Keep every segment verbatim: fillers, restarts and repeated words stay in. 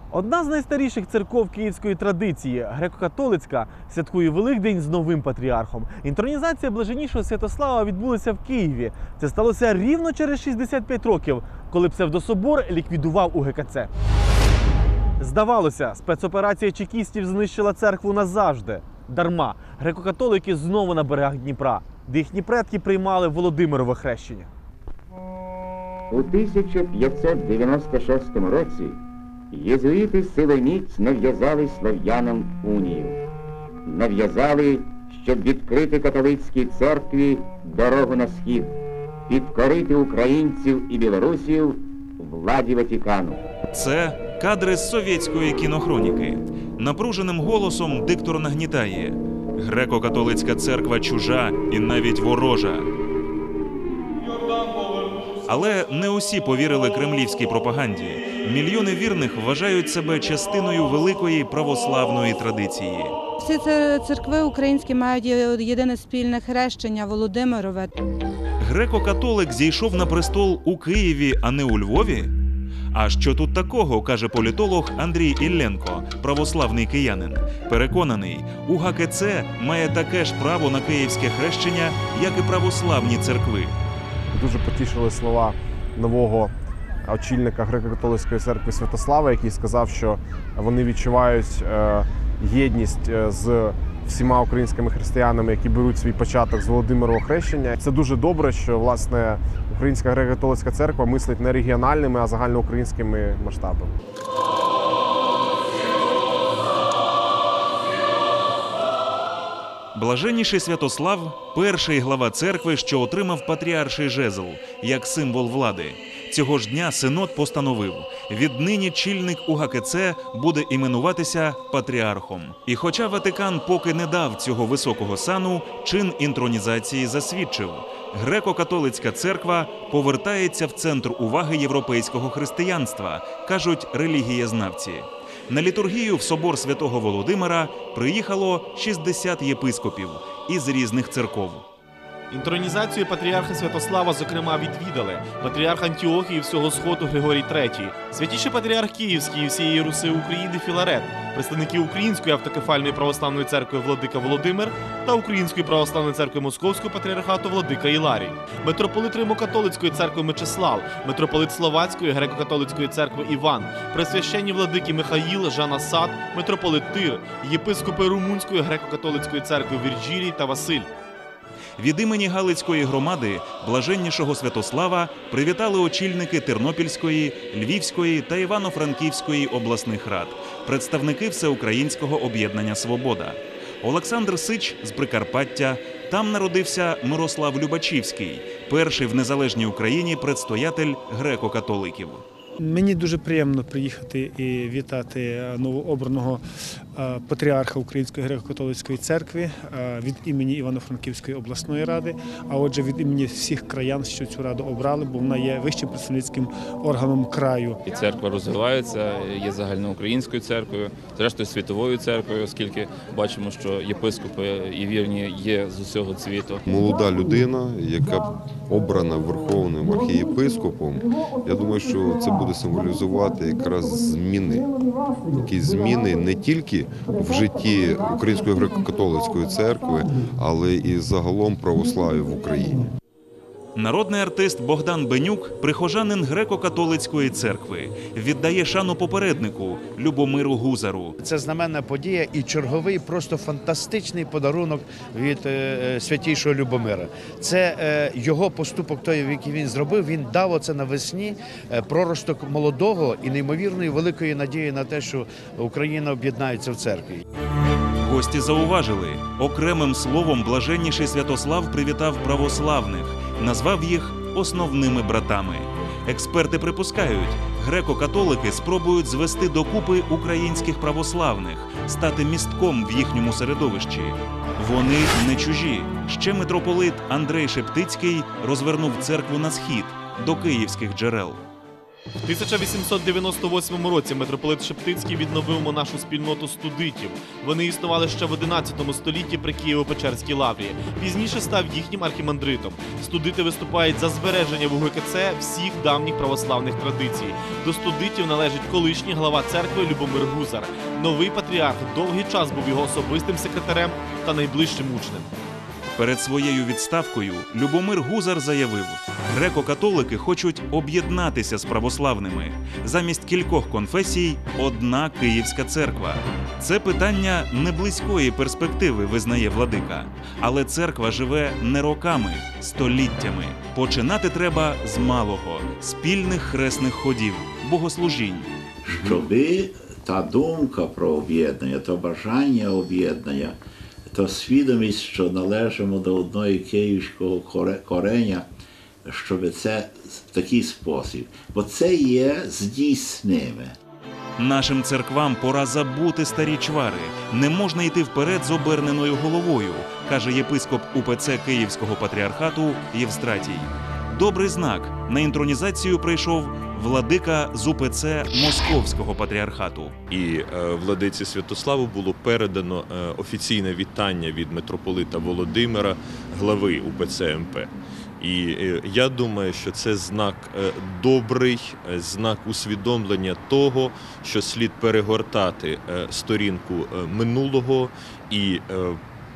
Одна з найстаріших церков київської традиції, греко-католицька, святкує Великдень з новим патріархом. Інтронізація блаженнішого Святослава відбулася в Києві. Це сталося рівно через шістдесят п'ять років, коли псевдособор ліквідував У Ге Ка Це. Здавалося, спецоперація чекістів знищила церкву назавжди. Дарма. Греко-католики знову на берегах Дніпра, де їхні предки приймали Володимирове хрещення. У тисяча п'ятсот дев'яносто шостому році єзуїти силоміць нав'язали слов'янам унію. Нав'язали, щоб відкрити католицькій церкві дорогу на схід, підкорити українців і білорусів владі Ватикану. Це кадри з совєтської кінохроніки. Напруженим голосом диктор нагнітає: греко-католицька церква чужа і навіть ворожа. Але не усі повірили кремлівській пропаганді. Мільйони вірних вважають себе частиною великої православної традиції. Всі церкви українські мають єдине спільне хрещення – Володимирове. Греко-католик зійшов на престол у Києві, а не у Львові? А що тут такого, каже політолог Андрій Ілленко, православний киянин. Переконаний, У Ге Ка Це має таке ж право на київське хрещення, як і православні церкви. Дуже потішили слова нового очільника греко-католицької церкви Святослава, який сказав, що вони відчувають єдність з всіма українськими християнами, які беруть свій початок з Володимирового хрещення. Це дуже добре, що, власне, Українська греко-католицька церква мислить не регіональними, а загальноукраїнськими масштабами. Блаженніший Святослав – перший глава церкви, що отримав патріарший жезл, як символ влади. Цього ж дня Синод постановив: віднині чільник У Ге Ка Це буде іменуватися патріархом. І хоча Ватикан поки не дав цього високого сану, чин інтронізації засвідчив: греко-католицька церква повертається в центр уваги європейського християнства, кажуть релігієзнавці. На літургію в собор Святого Володимира приїхало шістдесят єпископів із різних церков. Інтронізацію патріарха Святослава, зокрема, відвідали патріарх Антіохії і всього Сходу Григорій третій, святіший патріарх Київський і всієї Руси України Філарет, представники Української автокефальної православної церкви владика Володимир та Української православної церкви Московського патріархату владика Іларій, митрополит Римо-католицької церкви Мечислав, митрополит Словацької греко-католицької церкви Іван, пресвященні владики Михаїл, Жан Асад, митрополит Тир, єпископи Румунської греко-католицької церкви Вірджилій та Василь. Від імені Галицької громади блаженнішого Святослава привітали очільники Тернопільської, Львівської та Івано-Франківської обласних рад, представники Всеукраїнського об'єднання «Свобода». Олександр Сич з Прикарпаття. Там народився Мирослав Любачівський, перший в незалежній Україні предстоятель греко-католиків. Мені дуже приємно приїхати і вітати новообраного патріарха Української греко-католицької церкви від імені Івано-Франківської обласної ради, а отже від імені всіх краян, що цю раду обрали, бо вона є вищим представницьким органом краю. І церква розвивається, є загальноукраїнською церквою, зрештою світовою церквою, оскільки бачимо, що єпископи і вірні є з усього світу. Молода людина, яка обрана верховним архієпископом, я думаю, що це буде символізувати якраз зміни. Якісь зміни не тільки в житті Української греко-католицької церкви, але і загалом православ'я в Україні. Народний артист Богдан Бенюк – прихожанин греко-католицької церкви. Віддає шану попереднику Любомиру Гузару. Це знаменна подія і черговий просто фантастичний подарунок від е, святійшого Любомира. Це е, його поступок, той, який він зробив, він дав оце навесні е, проросток молодого і неймовірної великої надії на те, що Україна об'єднається в церкві. Гості зауважили, окремим словом блаженніший Святослав привітав православних, назвав їх основними братами. Експерти припускають, греко-католики спробують звести докупи українських православних, стати містком в їхньому середовищі. Вони не чужі. Ще митрополит Андрей Шептицький розвернув церкву на схід, до київських джерел. В тисяча вісімсот дев'яносто восьмому році митрополит Шептицький відновив монашу спільноту студитів. Вони існували ще в одинадцятому столітті при Києво-Печерській лаврі. Пізніше став їхнім архімандритом. Студити виступають за збереження в УГКЦ всіх давніх православних традицій. До студитів належить колишній глава церкви Любомир Гузар. Новий патріарх довгий час був його особистим секретарем та найближчим учнем. Перед своєю відставкою Любомир Гузар заявив, греко-католики хочуть об'єднатися з православними. Замість кількох конфесій – одна Київська церква. Це питання не близької перспективи, визнає владика. Але церква живе не роками, століттями. Починати треба з малого – спільних хресних ходів, богослужінь. Щоби та думка про об'єднання, то бажання об'єднання, то свідомість, що належимо до одної київського кореня, щоб це в такий спосіб. Бо це є здійсниме. Нашим церквам пора забути старі чвари. Не можна йти вперед з оберненою головою, каже єпископ УПЦ Київського патріархату Євстратій. Добрий знак. На інтронізацію прийшов владика з УПЦ Московського патріархату. І е, владиці Святославу було передано е, офіційне вітання від митрополита Володимира, глави УПЦ МП. І е, я думаю, що це знак е, добрий, е, знак усвідомлення того, що слід перегортати е, сторінку е, минулого і е,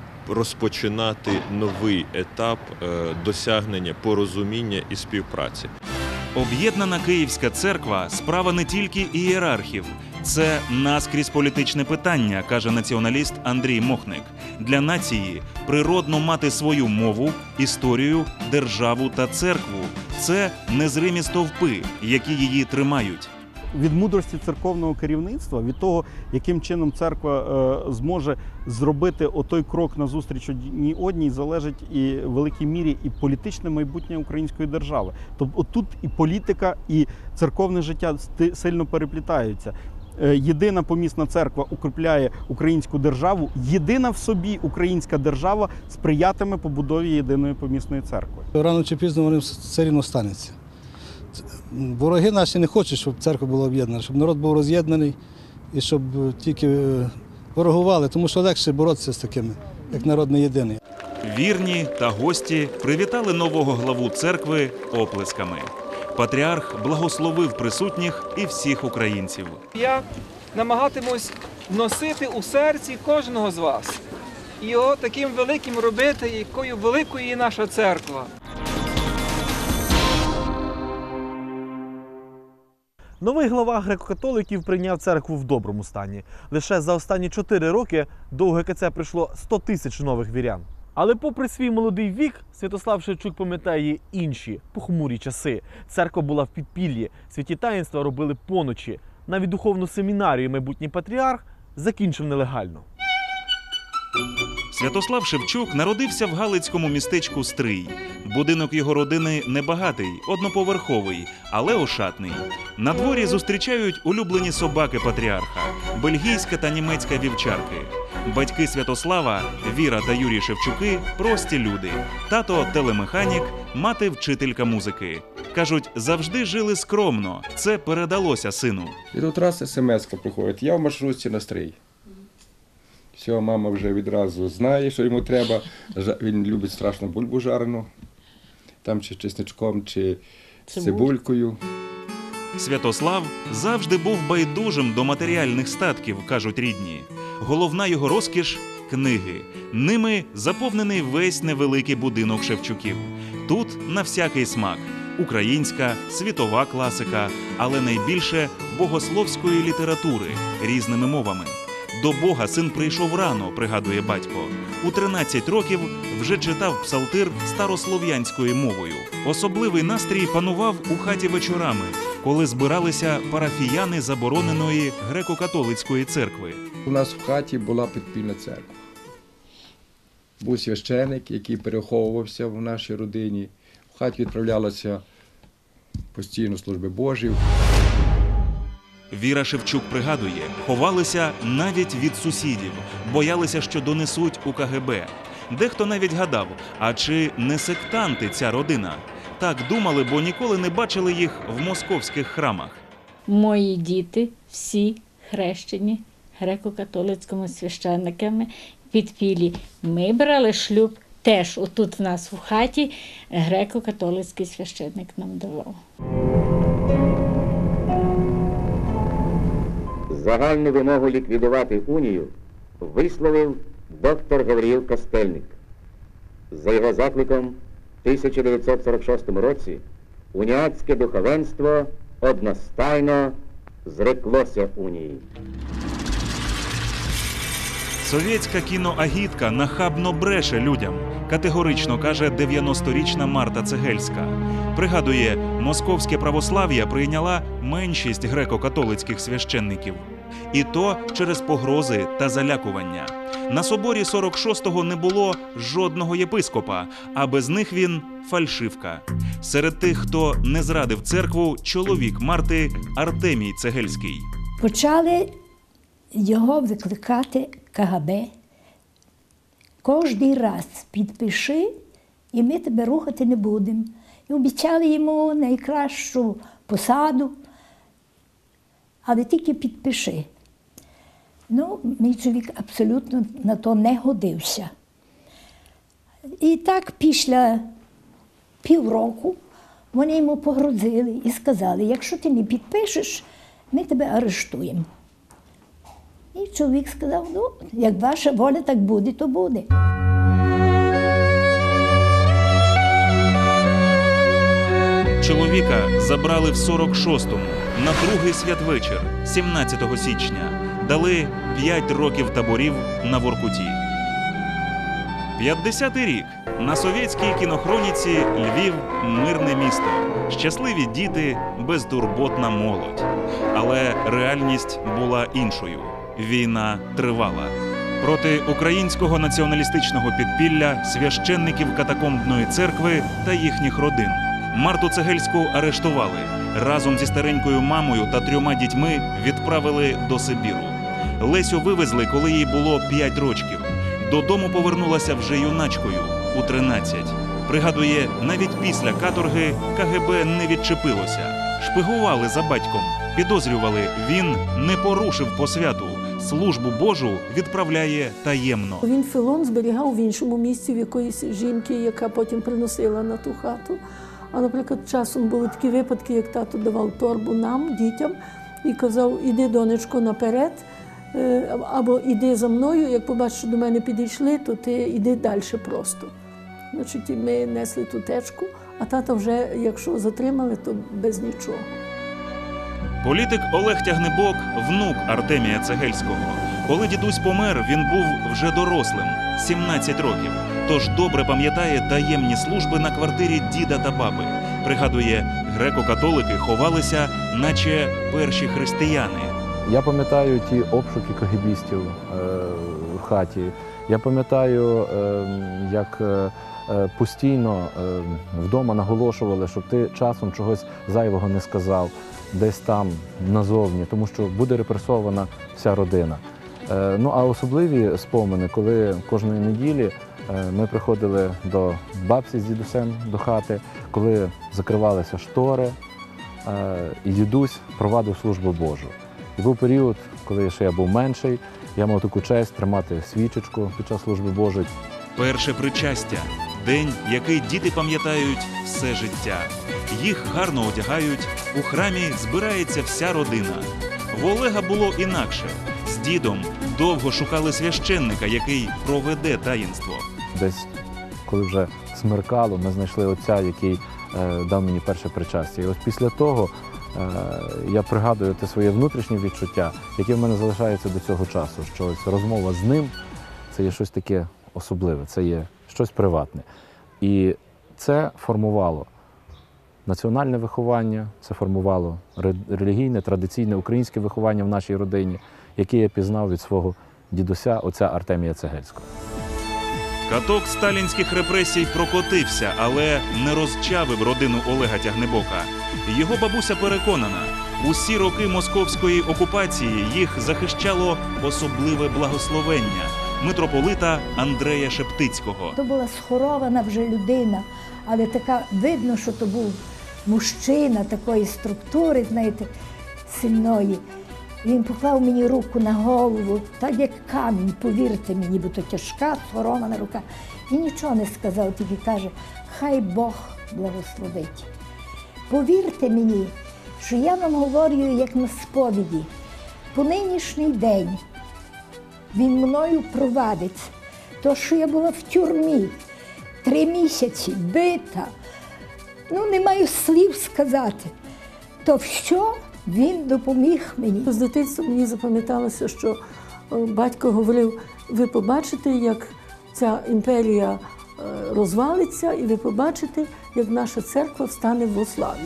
розпочинати новий етап е, досягнення порозуміння і співпраці. Об'єднана Київська церква – справа не тільки ієрархів. Це наскрізь політичне питання, каже націоналіст Андрій Мохник. Для нації природно мати свою мову, історію, державу та церкву. Це незримі стовпи, які її тримають. Від мудрості церковного керівництва, від того, яким чином церква е, зможе зробити отой крок назустріч одній одній, залежить і в великій мірі і політичне майбутнє української держави. Тобто тут і політика, і церковне життя сильно переплітаються. Е, єдина помісна церква укріпляє українську державу, єдина в собі українська держава сприятиме побудові єдиної помісної церкви. Рано чи пізно вони все рівно станеться. Вороги наші не хочуть, щоб церква була об'єднана, щоб народ був роз'єднаний і щоб тільки ворогували, тому що легше боротися з такими, як народ не єдиний. Вірні та гості привітали нового главу церкви оплесками. Патріарх благословив присутніх і всіх українців. Я намагатимусь носити у серці кожного з вас і його таким великим робити, якою великою є наша церква. Новий глава греко-католиків прийняв церкву в доброму стані. Лише за останні чотири роки до УГКЦ прийшло сто тисяч нових вірян. Але попри свій молодий вік, Святослав Шевчук пам'ятає інші похмурі часи. Церква була в підпіллі, святі таїнства робили поночі. Навіть духовну семінарію майбутній патріарх закінчив нелегально. Святослав Шевчук народився в галицькому містечку Стрий. Будинок його родини небагатий, одноповерховий, але ошатний. На дворі зустрічають улюблені собаки патріарха – бельгійська та німецька вівчарки. Батьки Святослава, Віра та Юрій Шевчуки – прості люди. Тато – телемеханік, мати – вчителька музики. Кажуть, завжди жили скромно. Це передалося сину. І тут раз смс-ка приходить, я в маршрутці на Стрий. Все, мама вже відразу знає, що йому треба. Він любить страшно бульбу жарену, там чи чесничком, чи з цибулькою. Святослав завжди був байдужим до матеріальних статків, кажуть рідні. Головна його розкіш – книги. Ними заповнений весь невеликий будинок Шевчуків. Тут на всякий смак – українська, світова класика, але найбільше богословської літератури різними мовами. До Бога син прийшов рано, пригадує батько. У тринадцять років вже читав псалтир старослов'янською мовою. Особливий настрій панував у хаті вечорами, коли збиралися парафіяни забороненої греко-католицької церкви. У нас в хаті була підпільна церква. Був священик, який переховувався в нашій родині. В хаті відправлялися постійно служби Божі. Віра Шевчук пригадує, ховалися навіть від сусідів, боялися, що донесуть у ка ге бе. Дехто навіть гадав, а чи не сектанти ця родина? так думали, бо ніколи не бачили їх в московських храмах. Мої діти всі хрещені греко-католицькими священниками в підпіллі. Ми брали шлюб теж отут в нас в хаті, греко-католицький священник нам давав. Загальну вимогу ліквідувати унію висловив доктор Гавріїл Костельник. За його закликом в тисяча дев'ятсот сорок шостому році уніатське духовенство одностайно зреклося унії. Совєтська кіноагітка нахабно бреше людям, категорично каже дев'яносторічна Марта Цегельська. Пригадує, московське православ'я прийняла меншість греко-католицьких священників. І то через погрози та залякування. На соборі сорок шостого не було жодного єпископа, а без них він – фальшивка. Серед тих, хто не зрадив церкву, чоловік Марти Артемій Цегельський. Почали його викликати ка ге бе. Кожний раз підпиши, і ми тебе рухати не будемо. І обіцяли йому найкращу посаду, але тільки підпиши. Ну, мій чоловік абсолютно на то не годився. І так після півроку вони йому погрозили і сказали, якщо ти не підпишеш, ми тебе арештуємо. І чоловік сказав, ну, як ваша воля так буде, то буде. Чоловіка забрали в сорок шостому, на другий святвечір, сімнадцятого січня. Дали п'ять років таборів на Воркуті. п'ятдесятий рік. На совєтській кінохроніці Львів – мирне місто. Щасливі діти, безтурботна молодь. Але реальність була іншою. Війна тривала. Проти українського націоналістичного підпілля, священників катакомбної церкви та їхніх родин. Марту Цегельську арештували. Разом зі старенькою мамою та трьома дітьми відправили до Сибіру. Лесю вивезли, коли їй було п'ять рочків. Додому повернулася вже юначкою у тринадцять. Пригадує, навіть після каторги ка ге бе не відчепилося. Шпигували за батьком. Підозрювали, він не порушив посвяту. Службу Божу відправляє таємно. Він філон зберігав в іншому місці в якоїсь жінки, яка потім приносила на ту хату. А, наприклад, часом були такі випадки, як тато давав торбу нам, дітям, і казав, іди, донечко, наперед, або іди за мною, як побачиш, що до мене підійшли, то ти іди далі просто. Значить, ми несли ту течку, а тата вже, якщо затримали, то без нічого. Політик Олег Тягнебок – внук Артемія Цегельського. Коли дідусь помер, він був вже дорослим – сімнадцять років. Тож добре пам'ятає таємні служби на квартирі діда та баби. Пригадує, греко-католики ховалися, наче перші християни. Я пам'ятаю ті обшуки кагебістів в хаті. Я пам'ятаю, як постійно вдома наголошували, щоб ти часом чогось зайвого не сказав, десь там, назовні, тому що буде репресована вся родина. Ну, а особливі спомини, коли кожної неділі ми приходили до бабці з дідусем до хати, коли закривалися штори, і дідусь провадив службу Божу. І був період, коли ще я був менший, я мав таку честь тримати свічечку під час служби Божої. Перше причастя – день, який діти пам'ятають все життя. Їх гарно одягають, у храмі збирається вся родина. В Олега було інакше. З дідом довго шукали священника, який проведе таїнство. Десь, коли вже смеркало, ми знайшли отця, який е, дав мені перше причастя. І ось після того е, я пригадую те своє внутрішнє відчуття, яке в мене залишається до цього часу, що ось розмова з ним – це є щось таке особливе, це є щось приватне. І це формувало національне виховання, це формувало релігійне, традиційне українське виховання в нашій родині, яке я пізнав від свого дідуся, отця Артемія Цегельського. Каток сталінських репресій прокотився, але не розчавив родину Олега Тягнебока. Його бабуся переконана, усі роки московської окупації їх захищало особливе благословення митрополита Андрея Шептицького. То була схорована вже людина, але така, видно, що то був мужчина такої структури, знаєте, сильної. Він поклав мені руку на голову, так як камінь, повірте мені, бо то тяжка, схоромана рука. І нічого не сказав, тільки каже, хай Бог благословить. Повірте мені, що я вам говорю, як на сповіді, по нинішній день він мною провадить. То, що я була в тюрмі, три місяці, бита, ну, не маю слів сказати, то що він допоміг мені. З дитинства мені запам'яталося, що батько говорив, ви побачите, як ця імперія розвалиться, і ви побачите, як наша церква встане во славі.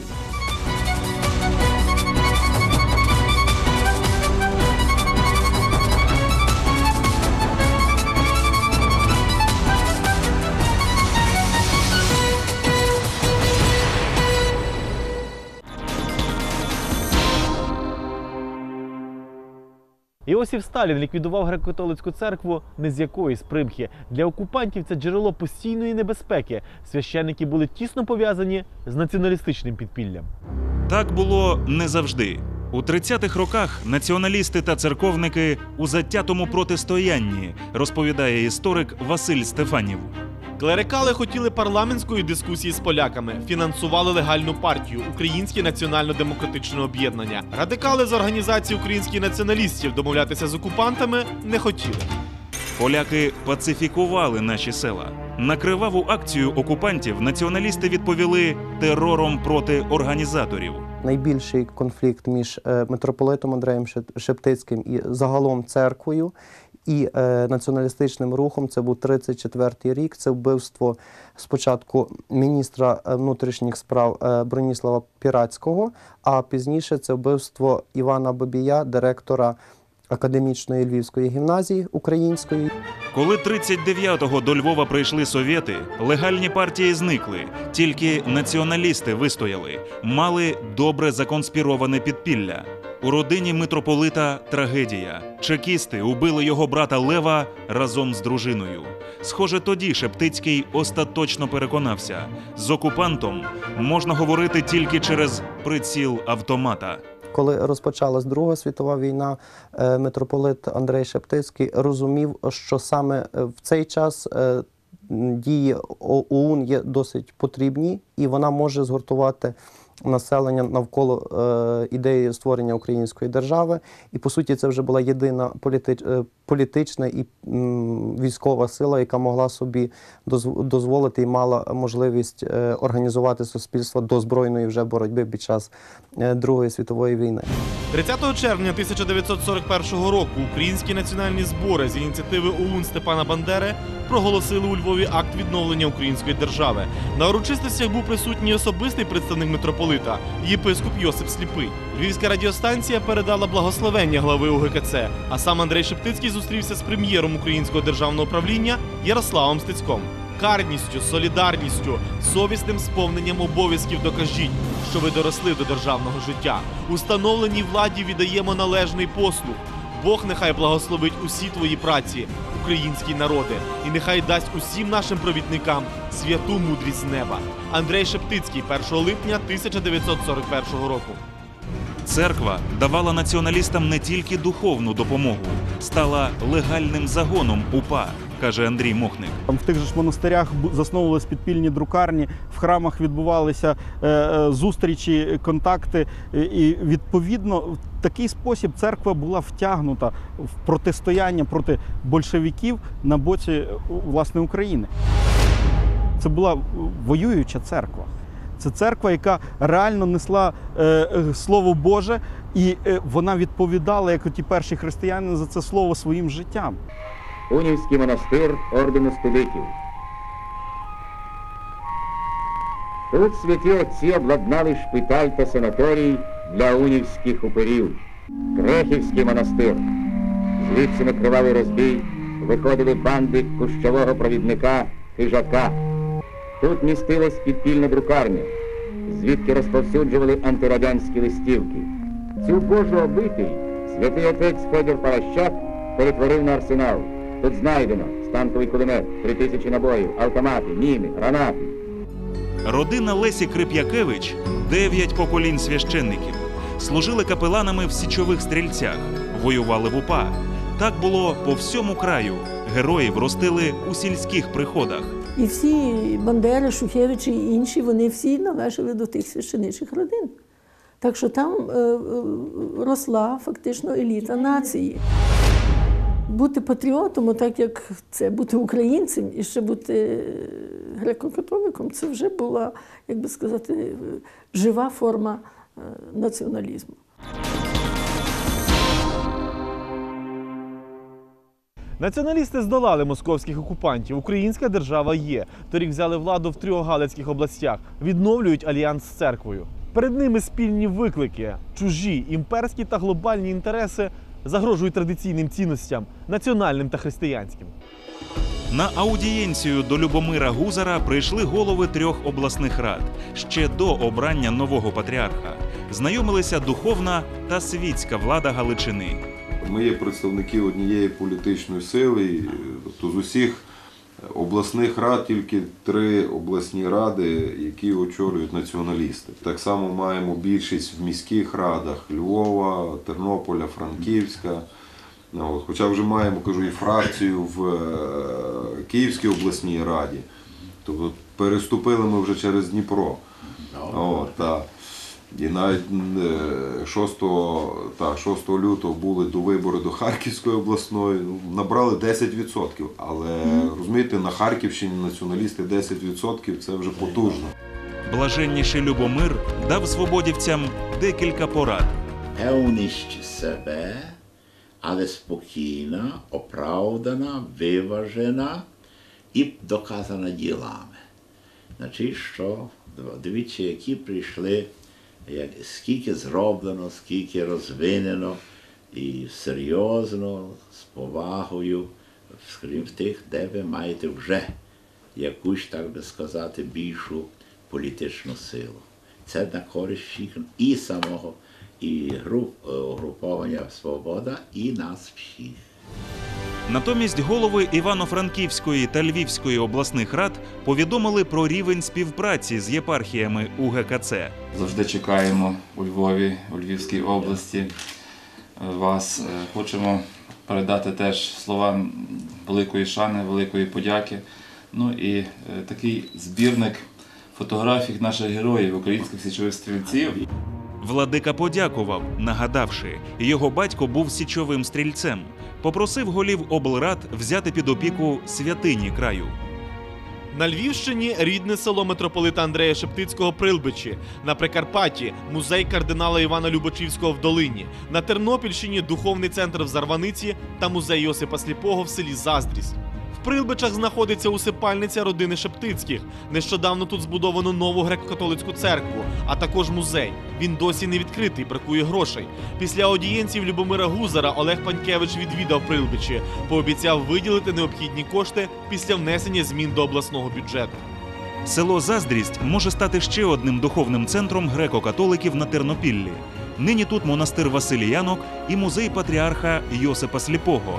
Іосиф Сталін ліквідував греко-католицьку церкву не з якоїсь примхи. Для окупантів це джерело постійної небезпеки. Священники були тісно пов'язані з націоналістичним підпіллям. Так було не завжди. У тридцятих роках націоналісти та церковники у затятому протистоянні, розповідає історик Василь Стефанів. Клерикали хотіли парламентської дискусії з поляками, фінансували легальну партію – Українське національно-демократичне об'єднання. Радикали з організації українських націоналістів домовлятися з окупантами не хотіли. Поляки пацифікували наші села. На криваву акцію окупантів націоналісти відповіли терором проти організаторів. Найбільший конфлікт між митрополитом Андреєм Шептицьким і загалом церквою і е, націоналістичним рухом, це був тридцять четвертий рік, це вбивство спочатку міністра внутрішніх справ е, Броніслава Пірацького, а пізніше це вбивство Івана Бабія, директора Академічної Львівської гімназії української. Коли тридцять дев'ятого до Львова прийшли совєти, легальні партії зникли, тільки націоналісти вистояли, мали добре законспіроване підпілля. У родині митрополита трагедія. Чекісти убили його брата Лева разом з дружиною. Схоже, тоді Шептицький остаточно переконався, з окупантом можна говорити тільки через приціл автомата. Коли розпочалась Друга світова війна, митрополит Андрей Шептицький розумів, що саме в цей час дії ОУН є досить потрібні, і вона може згуртувати населення навколо е, ідеї створення української держави. І, по суті, це вже була єдина політич, е, політична і м, військова сила, яка могла собі доз, дозволити і мала можливість е, організувати суспільство до збройної вже боротьби під час е, Другої світової війни. тридцятого червня тисяча дев'ятсот сорок першого року українські національні збори з ініціативи ОУН Степана Бандери проголосили у Львові акт відновлення української держави. На урочистостях був присутній особистий представник митрополита, єпископ Йосип Сліпий. Львівська радіостанція передала благословення глави УГКЦ, а сам Андрей Шептицький зустрівся з прем'єром Українського державного управління Ярославом Стецьком. Карністю, солідарністю, совісним сповненням обов'язків докажіть, що ви доросли до державного життя. Установленій владі віддаємо належний послуг. Бог нехай благословить усі твої праці, українські народи, і нехай дасть усім нашим провідникам святу мудрість неба. Андрей Шептицький, першого липня тисяча дев'ятсот сорок першого року. Церква давала націоналістам не тільки духовну допомогу, стала легальним загоном УПА, каже Андрій Мохник. В тих же ж монастирях засновувалися підпільні друкарні, в храмах відбувалися е, е, зустрічі, контакти, і відповідно в такий спосіб церква була втягнута в протистояння проти большевиків на боці, власне, України. Це була воююча церква. Це церква, яка реально несла е, е, Слово Боже, і е, вона відповідала, як ті перші християни, за це слово своїм життям. Унівський монастир ордену студентів. Тут святі отці обладнали шпиталь та санаторій для унівських упирів. Крехівський монастир. Звідси на кривавий розбій виходили банди кущового провідника Хижака. Тут містилась підпільна друкарня, звідки розповсюджували антирадянські листівки. Цю Божу обитель святий отець Федір Паращак перетворив на арсенал. Тут знайдено станковий кулемет, три тисячі набоїв, автомати, міни, гранати. Родина Лесі Крип'якевич – дев'ять поколінь священників. Служили капеланами в січових стрільцях, воювали в УПА. Так було по всьому краю. Героїв ростили у сільських приходах. І всі Бандери, Шухевичі і інші, вони всі належали до тих священичих родин. Так що там е, е, росла фактично еліта нації. Бути патріотом, так як це бути українцем і ще бути греко-католиком, це вже була, як би сказати, жива форма е, націоналізму. Націоналісти здолали московських окупантів. Українська держава є. Торік взяли владу в трьох галицьких областях. Відновлюють альянс з церквою. Перед ними спільні виклики. Чужі, імперські та глобальні інтереси загрожують традиційним цінностям – національним та християнським. На аудієнцію до Любомира Гузара прийшли голови трьох обласних рад ще до обрання нового патріарха. Знайомилися духовна та світська влада Галичини. Ми є представники однієї політичної сили, тобто з усіх обласних рад тільки три обласні ради, які очолюють націоналісти. Так само маємо більшість в міських радах Львова, Тернополя, Франківська. Хоча вже маємо, кажу, і фракцію в Київській обласній раді. Тобто переступили ми вже через Дніпро. О, та. І навіть шостого лютого були до вибори до Харківської обласної, набрали десять відсотків. Але, розумієте, на Харківщині націоналісти десять відсотків – це вже потужно. Блаженніший Любомир дав свободівцям декілька порад. Не унищ себе, але спокійна, оправдана, виважена і доказана ділами. Значить, що дивіться, які прийшли, як, скільки зроблено, скільки розвинено і серйозно, з повагою, скажімо, в тих, де ви маєте вже якусь, так би сказати, більшу політичну силу. Це на користь всіх і самого, і груп, угруповання «Свобода», і нас всіх. Натомість голови Івано-Франківської та Львівської обласних рад повідомили про рівень співпраці з єпархіями У Ге Ка Це. Завжди чекаємо у Львові, у Львівській області вас. Хочемо передати теж слова великої шани, великої подяки. Ну і такий збірник фотографій наших героїв, українських січових стрільців. Владика подякував, нагадавши, його батько був січовим стрільцем. Попросив голів облрад взяти під опіку святині краю. На Львівщині рідне село митрополита Андрея Шептицького Прилбичі. На Прикарпатті – музей кардинала Івана Любочівського в Долині. На Тернопільщині – духовний центр в Зарваниці та музей Йосипа Сліпого в селі Заздрість. В Прилбичах знаходиться усипальниця родини Шептицьких. Нещодавно тут збудовано нову греко-католицьку церкву, а також музей. Він досі не відкритий, бракує грошей. Після аудієнції Любомира Гузара Олег Панькевич відвідав Прилбичі, пообіцяв виділити необхідні кошти після внесення змін до обласного бюджету. Село Заздрість може стати ще одним духовним центром греко-католиків на Тернопіллі. Нині тут монастир Василіянок і музей патріарха Йосипа Сліпого.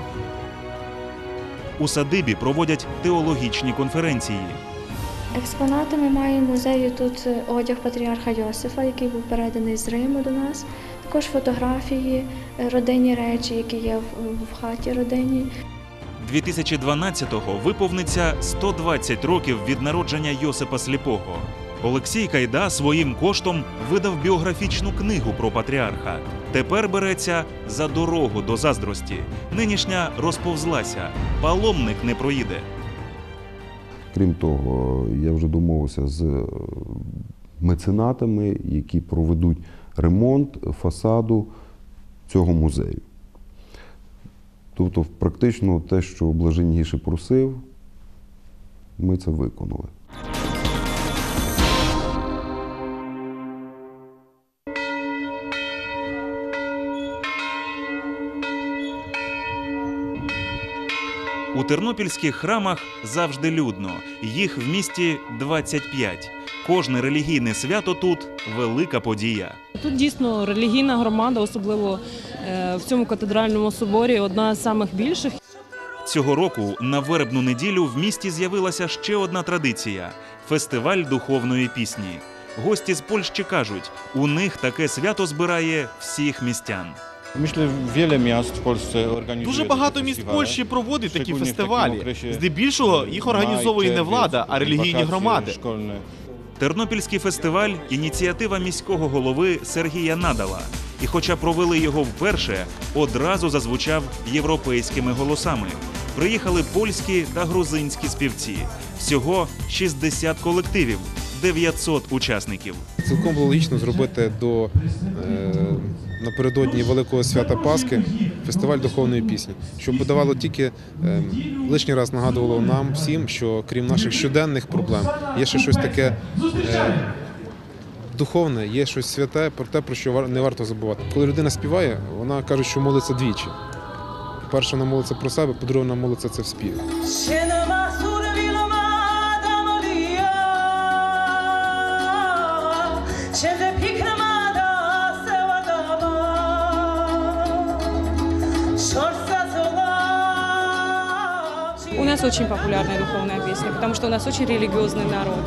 У садибі проводять теологічні конференції. Експонатами має музею тут одяг патріарха Йосифа, який був переданий з Риму до нас. Також фотографії, родинні речі, які є в хаті родині. дві тисячі дванадцятого виповниться сто двадцять років від народження Йосипа Сліпого. Олексій Кайда своїм коштом видав біографічну книгу про патріарха. Тепер береться за дорогу до заздрості. Нинішня розповзлася. Паломник не проїде. Крім того, я вже домовився з меценатами, які проведуть ремонт фасаду цього музею. Тобто, практично те, що блаженніший просив, ми це виконали. У тернопільських храмах завжди людно. Їх в місті двадцять п'ять. Кожне релігійне свято тут – велика подія. Тут дійсно релігійна громада, особливо в цьому катедральному соборі, одна з самих більших. Цього року на вербну неділю в місті з'явилася ще одна традиція – фестиваль духовної пісні. Гості з Польщі кажуть, у них таке свято збирає всіх містян. Дуже багато міст Польщі проводить такі фестивалі. Здебільшого їх організовує не влада, а релігійні громади. Тернопільський фестиваль – ініціатива міського голови Сергія Надала. І хоча провели його вперше, одразу зазвучав європейськими голосами. Приїхали польські та грузинські співці. Всього шістдесят колективів, дев'ятсот учасників. Цілком було логічно зробити до е, напередодні Великого свята Пасхи фестиваль духовної пісні, щоб подавало тільки е, лишній раз нагадувало нам всім, що крім наших щоденних проблем є ще щось таке е, духовне, є щось святе, про те, про що не варто забувати. Коли людина співає, вона каже, що молиться двічі. По-перше, вона молиться про себе, по-друге, вона молиться це в співі. У нас очень популярная духовная песня, потому что у нас очень религиозный народ.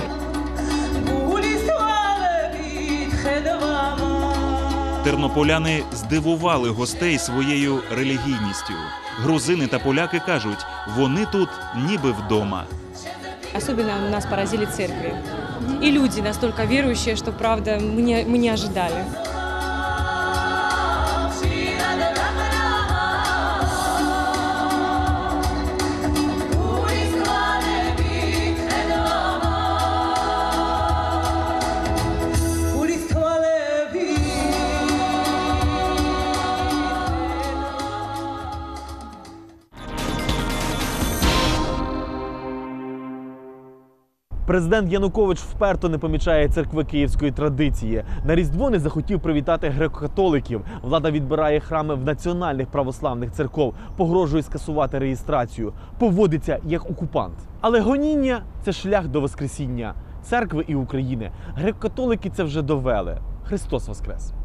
Тернополяни здивували гостей своєю релігійністю. Грузини та поляки кажуть, вони тут ніби вдома. Особенно нас поразили церкви. И люди настолько верующие, что, правда, мы не, мы не ожидали. Президент Янукович вперто не помічає церкви київської традиції. На Різдво не захотів привітати греко-католиків. Влада відбирає храми в національних православних церков, погрожує скасувати реєстрацію. Поводиться як окупант. Але гоніння – це шлях до Воскресіння. Церкви і України. Греко-католики це вже довели. Христос Воскрес!